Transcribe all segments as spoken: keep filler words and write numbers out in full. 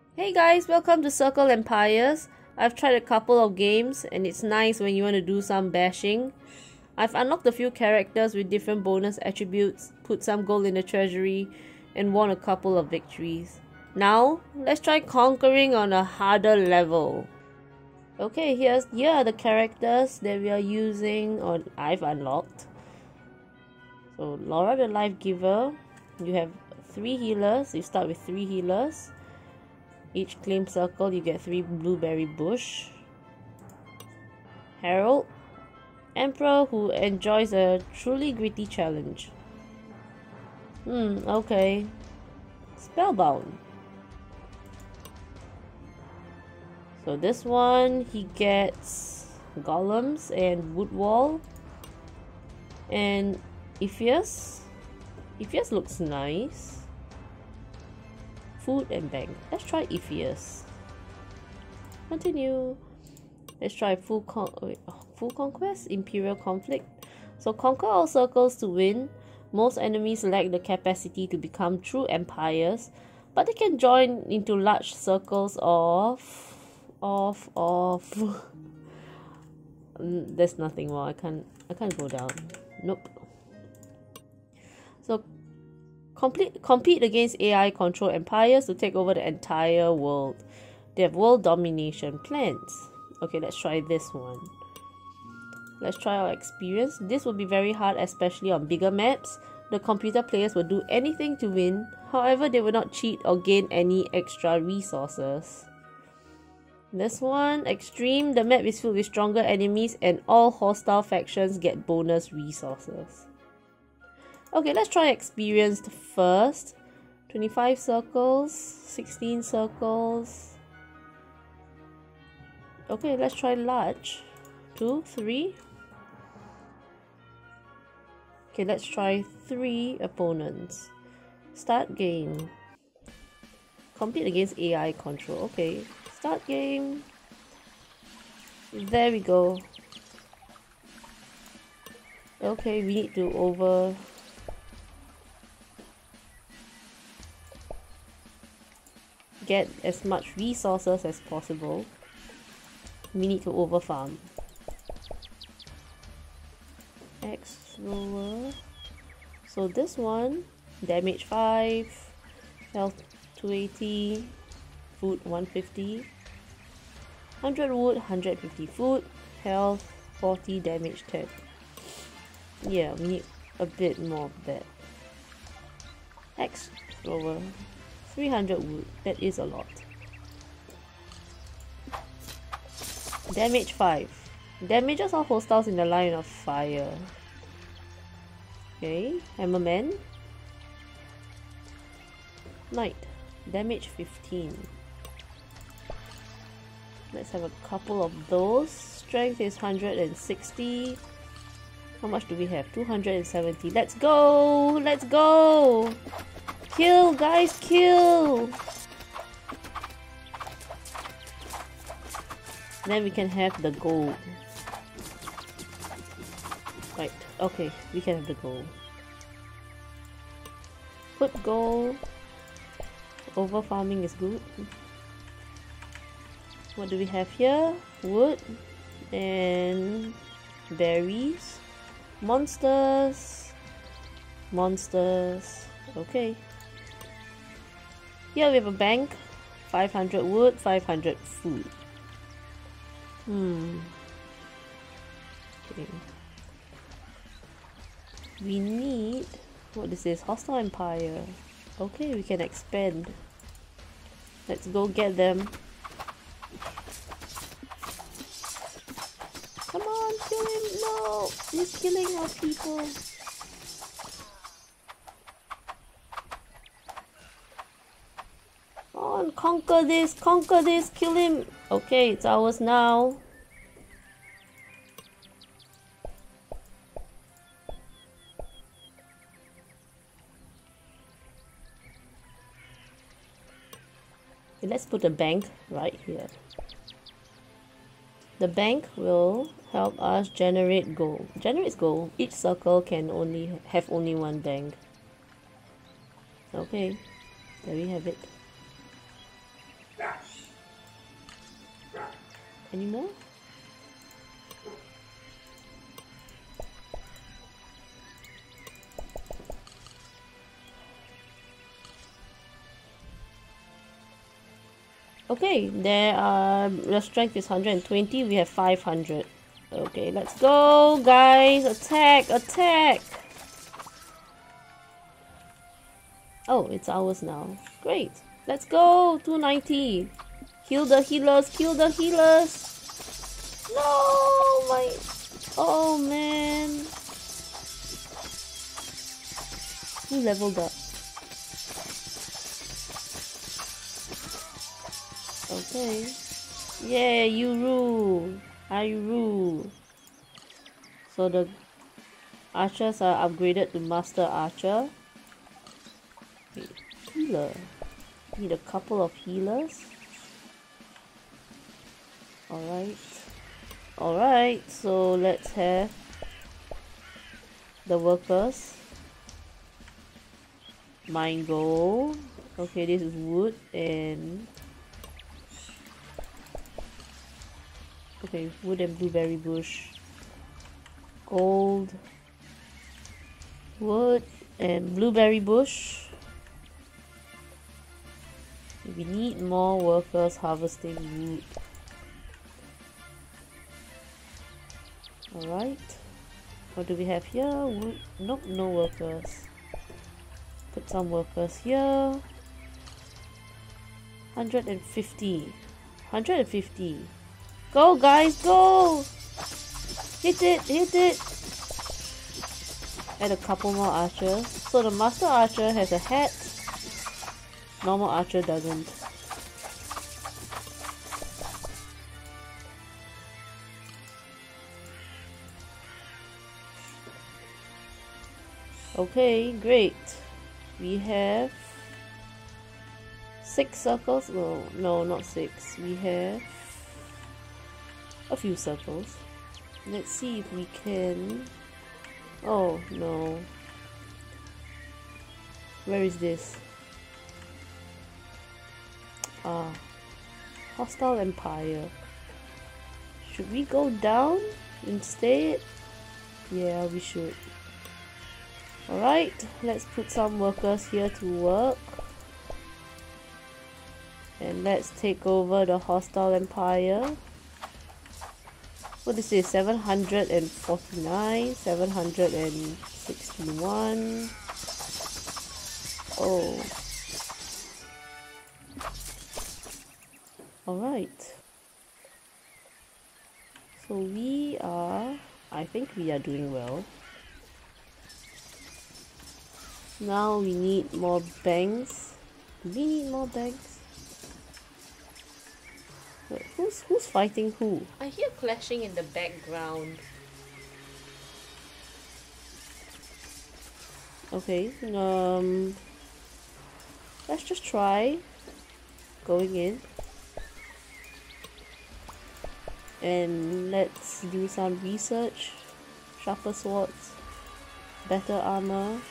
Hey guys, welcome to Circle Empires. I've tried a couple of games and it's nice when you want to do some bashing. I've unlocked a few characters with different bonus attributes, put some gold in the treasury, and won a couple of victories. Now, let's try conquering on a harder level. Okay, here's here are the characters that we are using or I've unlocked. So Laura the Life Giver, you have three healers, you start with three healers. Each claim circle you get three blueberry bush. Harold, Emperor who enjoys a truly gritty challenge. Hmm, okay. Spellbound. So this one he gets golems and wood wall. And Epheus. Epheus looks nice. Food and bank. Let's try Epheus. Continue. Let's try full con wait, oh, full conquest, imperial conflict. So conquer all circles to win. Most enemies lack the capacity to become true empires, but they can join into large circles of of of. There's nothing more. I can't. I can't go down. Nope. So. Complete, compete against A I-controlled empires to take over the entire world. They have world domination plans. Okay, let's try this one. Let's try our experience. This will be very hard, especially on bigger maps. The computer players will do anything to win. However, they will not cheat or gain any extra resources. This one, extreme. The map is filled with stronger enemies and all hostile factions get bonus resources. Okay, let's try experienced first. twenty-five circles, sixteen circles. Okay, let's try large. Two, three. Okay, let's try three opponents. Start game. Compete against A I control. Okay, start game. There we go. Okay, we need to over... get as much resources as possible. We need to overfarm. X thrower. So this one, damage five, health two eighty, food one fifty, one hundred wood, one hundred fifty food, health forty, damage ten. Yeah, we need a bit more of that. X thrower. three hundred wood, that is a lot. Damage five. Damages all hostiles in the line of fire. Okay, Hammerman. Knight. Damage fifteen. Let's have a couple of those. Strength is one hundred sixty. How much do we have? two hundred seventy. Let's go! Let's go! Kill, guys, kill! Then we can have the gold. Right, okay, we can have the gold. Put gold. Over farming is good. What do we have here? Wood and berries. Monsters. Monsters. Okay. Here we have a bank, five hundred wood, five hundred food. Hmm. Okay. We need, what is this? Hostile Empire. Okay, we can expand. Let's go get them. Come on, kill him! No! He's killing our people. On, conquer this, conquer this, kill him. Okay, it's ours now. Okay, let's put a bank right here. The bank will help us generate gold. Generates gold. Each circle can only have only one bank. Okay, there we have it. Any more? Okay, there are, the strength is one hundred twenty, we have five hundred. Okay, let's go, guys! Attack! Attack! Oh, it's ours now. Great! Let's go! two ninety! Kill the healers! Kill the healers! No! My... Oh, man! Who leveled up? Okay. Yeah, you rule. I rule. So the archers are upgraded to Master Archer. Wait, healer. Need a couple of healers. Alright. Alright, so let's have the workers. Mine gold. Okay, this is wood and... Okay, wood and blueberry bush. Gold. Wood and blueberry bush. We need more workers harvesting wood. Alright. What do we have here? Wood. Nope, no workers. Put some workers here. one hundred fifty. one hundred fifty. Go, guys, go! Hit it, hit it! Add a couple more archers. So the Master Archer has a hat. Normal Archer doesn't. Okay, great. We have six circles. No, no, not six. We have a few circles. Let's see if we can... Oh, no. Where is this? Ah. Hostile Empire. Should we go down instead? Yeah, we should. Alright, let's put some workers here to work. And let's take over the Hostile Empire. What is this? seven hundred forty-nine, seven hundred sixty-one. Oh. Alright. So we are... I think we are doing well. Now we need more banks. Do we need more banks? Wait, who's who's fighting who? I hear clashing in the background. Okay, um let's just try going in. And let's do some research. Sharper swords, better armor.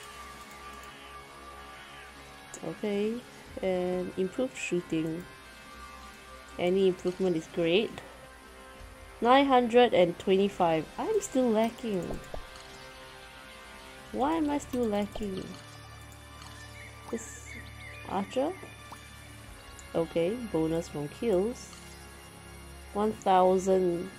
Okay, and improved shooting. Any improvement is great. nine hundred twenty-five. I'm still lacking. Why am I still lacking? This archer? Okay, bonus from kills. one thousand.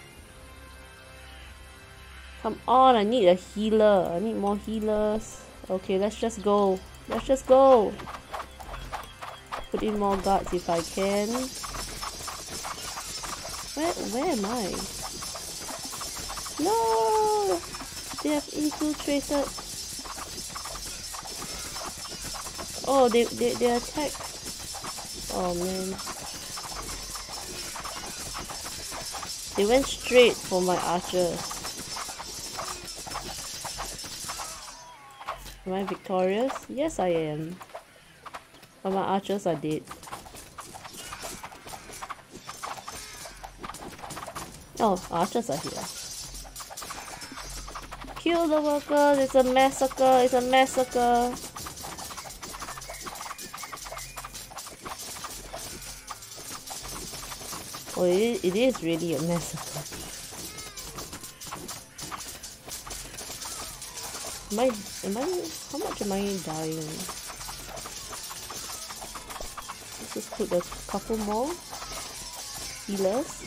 Come on, I need a healer. I need more healers. Okay, let's just go. Let's just go. Put in more guards if I can. Where, where am I? No! They have infiltrated. Oh, they, they, they attacked. Oh man. They went straight for my archers. Am I victorious? Yes, I am. But my archers are dead. Oh, archers are here. Kill the workers! It's a massacre! It's a massacre! Oh, it, it is really a massacre. Am I, am I, how much am I dying? Let's just put a couple more healers.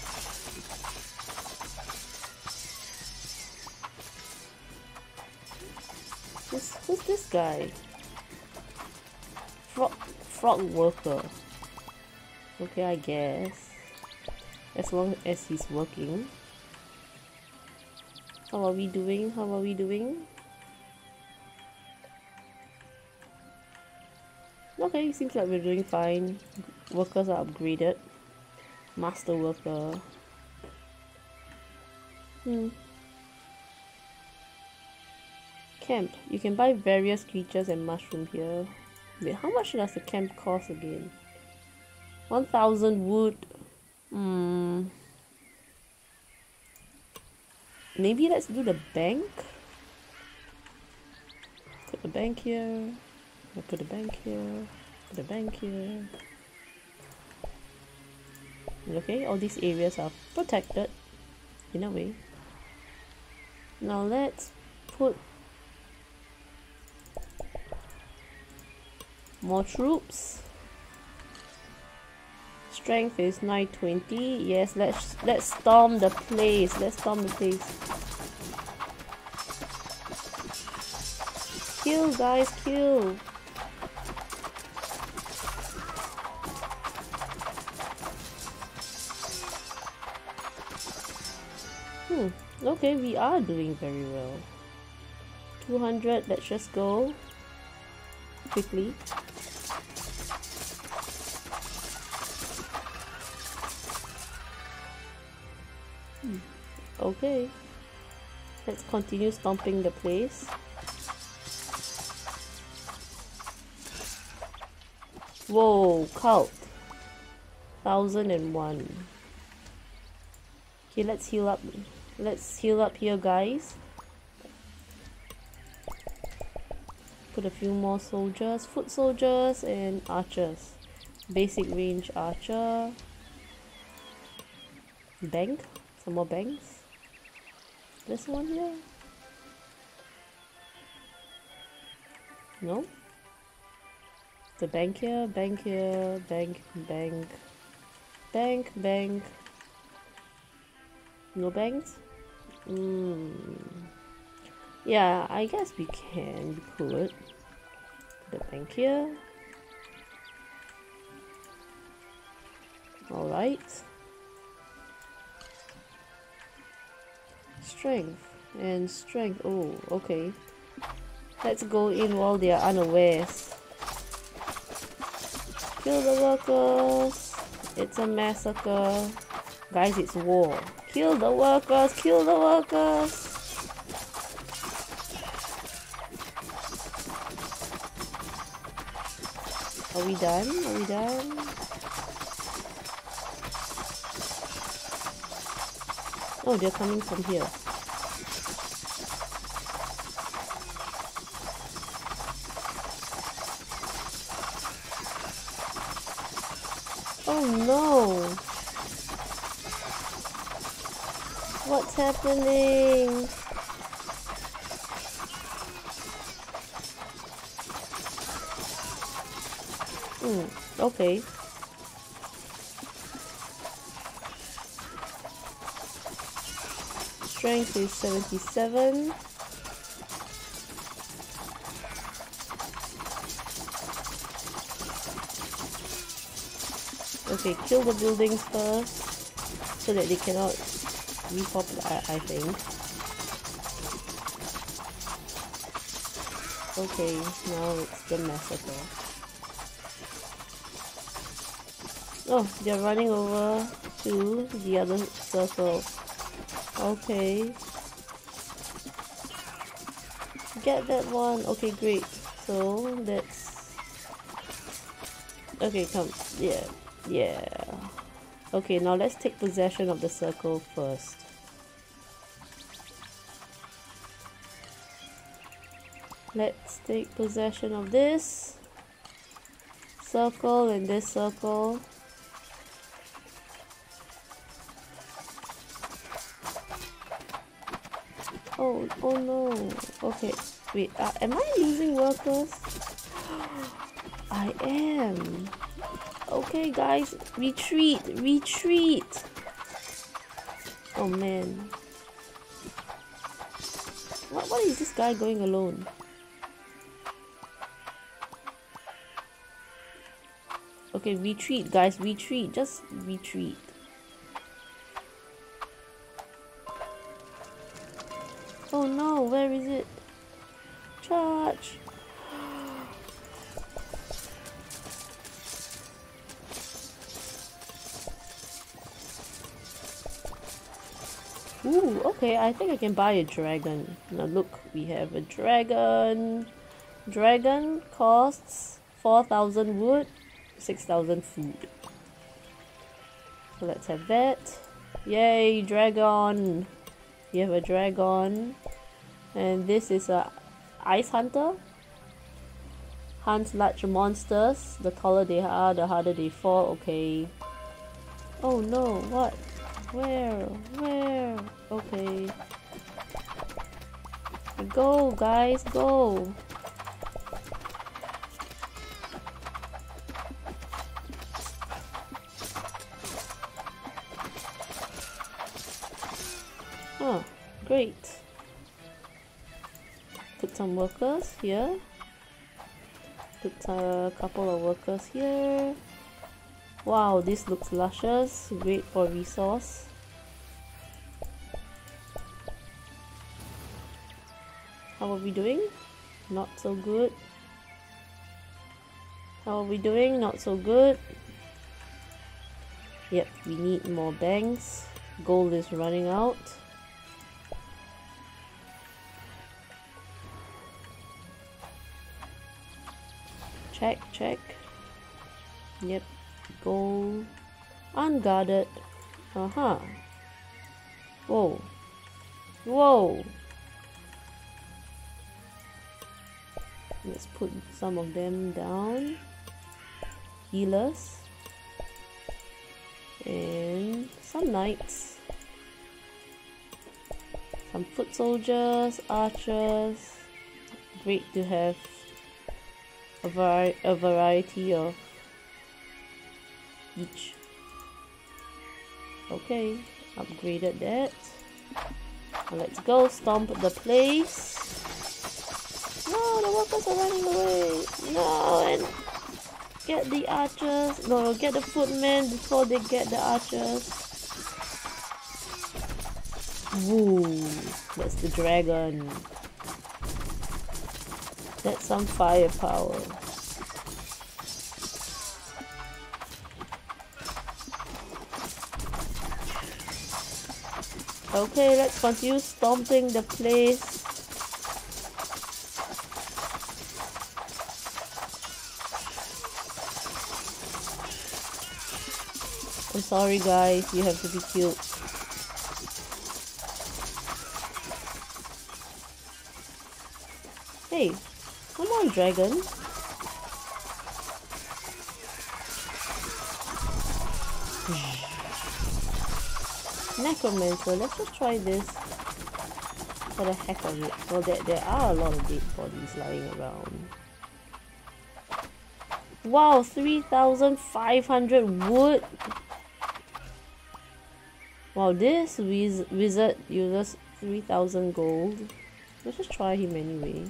This, who's this guy? Frog, frog worker. Okay, I guess. As long as he's working. How are we doing? How are we doing? Okay, seems like we're doing fine. Workers are upgraded. Master worker. Hmm. Camp. You can buy various creatures and mushroom here. Wait, how much does the camp cost again? one thousand wood. Hmm. Maybe let's do the bank. Put the bank here. I'll put the bank here. Put the bank here. Okay, all these areas are protected in a way. Now let's put more troops. Strength is nine twenty. Yes, let's let's storm the place. Let's storm the place. Kill, guys, kill. Hmm. Okay, we are doing very well. two hundred. Let's just go quickly. Hmm. Okay, let's continue stomping the place. Whoa, cult. Thousand and one. Okay, let's heal up. Let's heal up here, guys. Put a few more soldiers, foot soldiers and archers. Basic range archer. Bank. Some more banks. This one here? No? The bank here, bank here, bank, bank, bank, bank. No banks? Mm. Yeah, I guess we can put the bank here. Alright. Strength and strength. Oh, okay. Let's go in while they are unawares. Kill the workers. It's a massacre. Guys, it's war. Kill the workers. Kill the workers. Are we done? Are we done? Oh, they're coming from here. Oh no! What's happening? Hmm, okay. Strength is seventy-seven. Okay, kill the buildings first so that they cannot repopulate, I, I think. Okay, now it's the massacre. Oh, they're running over to the other circle. Okay. Get that one. Okay, great. So, that's... Okay, come. Yeah. Yeah. Okay, now let's take possession of the circle first. Let's take possession of this circle and this circle. Oh no. Okay. Wait, uh, am I losing workers? I am. Okay guys, retreat, retreat. Oh man. What, what is this guy going alone? Okay, retreat guys, retreat, just retreat. Oh no, where is it? Charge! Ooh, okay, I think I can buy a dragon. Now look, we have a dragon. Dragon costs four thousand wood, six thousand food. So let's have that. Yay, dragon! We have a dragon. And this is a ice hunter. Hunts large monsters. The taller they are, the harder they fall. Okay. Oh no, what? Where? Where? Okay. Go, guys, go! Oh, great. Put some workers here. Put a couple of workers here. Wow, this looks luscious. Great for resource. How are we doing? Not so good. How are we doing? Not so good. Yep, we need more banks. Gold is running out. Check, check. Yep, gold. Unguarded. Uh-huh. Whoa. Whoa. Let's put some of them down. Healers. And some knights. Some foot soldiers, archers. Great to have a, vari a variety of each. Okay, upgraded that. Now let's go stomp the place. No, the workers are running away. No, and get the archers. No, get the footmen before they get the archers. Woo, that's the dragon. That's some firepower. Okay, let's continue stomping the place. I'm sorry guys, you have to be killed. Hey, come on dragon. Necromancer, let's just try this for the heck of it. Well, there, there are a lot of dead bodies lying around. Wow, three thousand five hundred wood. Wow, this wiz wizard uses three thousand gold. Let's just try him anyway.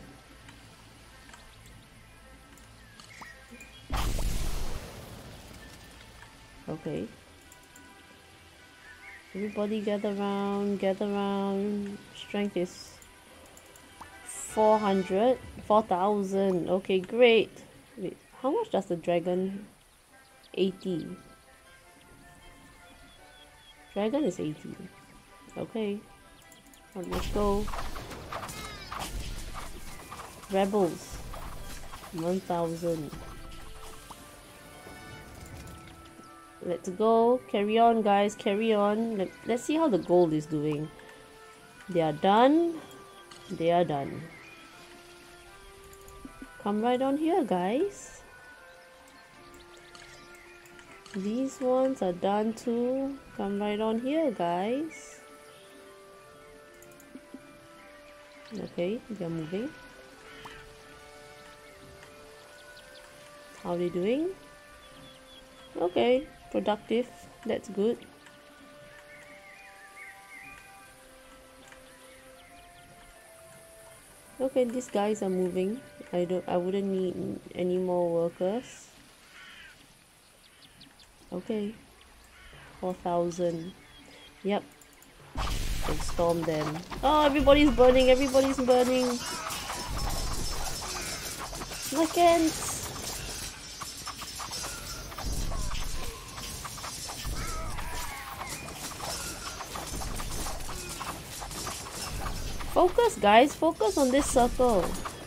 Okay. Everybody gather round, gather round. Strength is four hundred, four thousand. Okay, great. Wait, how much does the dragon? eighty. Dragon is eighty. Okay. Now let's go. Rebels. one thousand. Let's go. Carry on, guys. Carry on. Let, let's see how the gold is doing. They are done. They are done. Come right on here, guys. These ones are done too. Come right on here, guys. Okay, they're moving. How are they doing? Okay, productive. That's good. Okay, these guys are moving. I don't I wouldn't need any more workers. Okay. four thousand. Yep. And storm them. Oh, everybody's burning, everybody's burning. My cans. Focus, guys. Focus on this circle.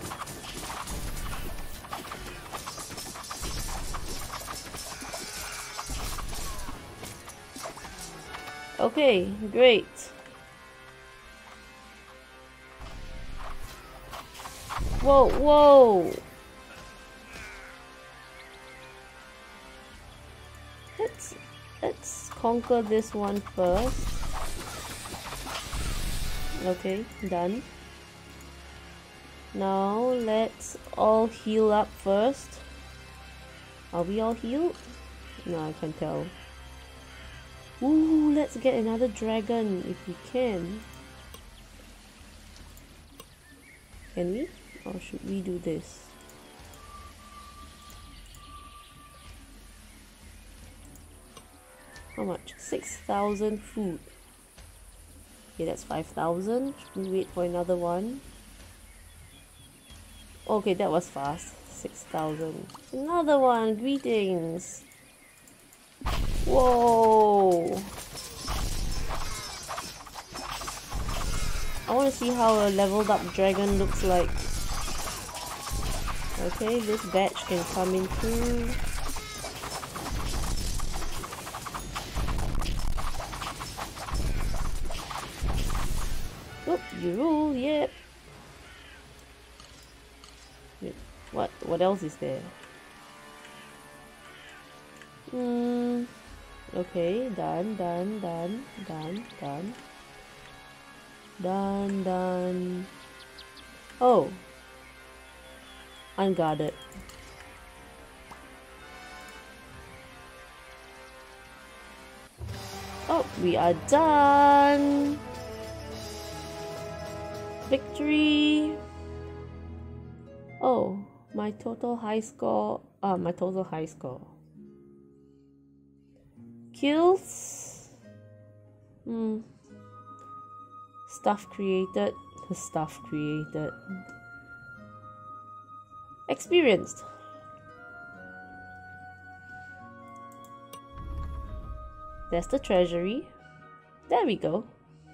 Okay, great. Whoa, whoa. Let's let's conquer this one first. Okay, done. Now let's all heal up first. Are we all healed? No, I can tell. Ooh, let's get another dragon if we can. Can we? Or should we do this? How much? six thousand food. Okay, that's five thousand. Should we wait for another one? Okay, that was fast. six thousand. Another one. Greetings. Whoa. I want to see how a leveled up dragon looks like. Okay, this batch can come in too. Oop, you rule, yep. Wait, what? What else is there? Hmm. Okay, done, done, done, done, done. Done, done. Oh. Unguarded. Oh, we are done. Victory. Oh, my total high score. Ah, my total high score. Kills. Hmm. Stuff created. Stuff created. Experienced. There's the treasury. There we go.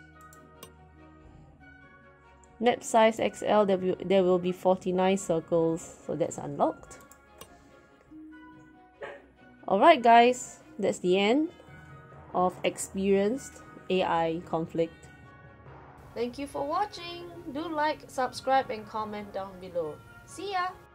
Map size X L, there will, there will be forty-nine circles, so that's unlocked. Alright guys, that's the end of experienced A I conflict. Thank you for watching. Do like, subscribe and comment down below. See ya!